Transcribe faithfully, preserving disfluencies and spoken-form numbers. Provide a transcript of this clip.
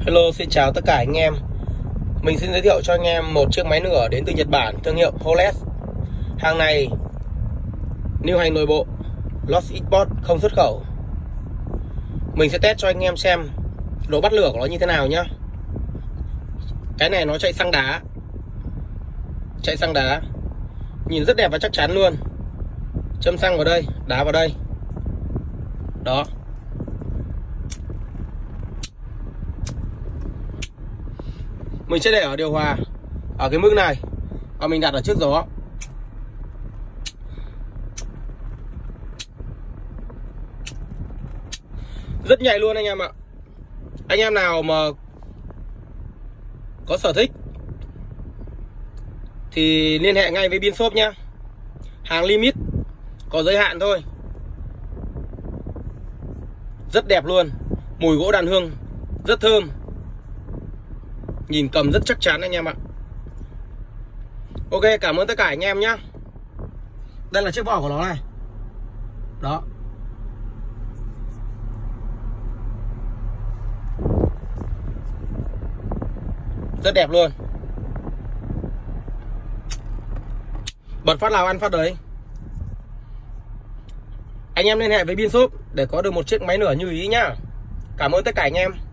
Hello, xin chào tất cả anh em. Mình xin giới thiệu cho anh em một chiếc máy nửa đến từ Nhật Bản, thương hiệu Holes. Hàng này lưu hành nội bộ, Lost Export, không xuất khẩu. Mình sẽ test cho anh em xem độ bắt lửa của nó như thế nào nhá. Cái này nó chạy xăng đá, chạy xăng đá, nhìn rất đẹp và chắc chắn luôn. Châm xăng vào đây, đá vào đây, đó. Mình sẽ để ở điều hòa ở cái mức này và mình đặt ở trước gió. Rất nhạy luôn anh em ạ. Anh em nào mà có sở thích thì liên hệ ngay với Bin Shop nhá. Hàng limit, có giới hạn thôi. Rất đẹp luôn. Mùi gỗ đàn hương rất thơm. Nhìn cầm rất chắc chắn anh em ạ. Ok, cảm ơn tất cả anh em nhé. Đây là chiếc vỏ của nó này. Đó. Rất đẹp luôn. Bật phát nào ăn phát đấy. Anh em liên hệ với Bin Shop để có được một chiếc máy nửa như ý nhá. Cảm ơn tất cả anh em.